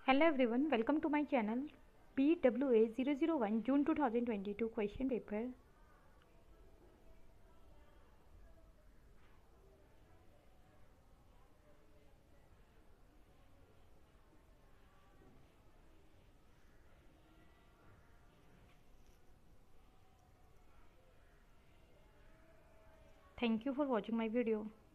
Hello everyone, welcome to my channel PWA 001 June 2022 question paper. Thank you for watching my video.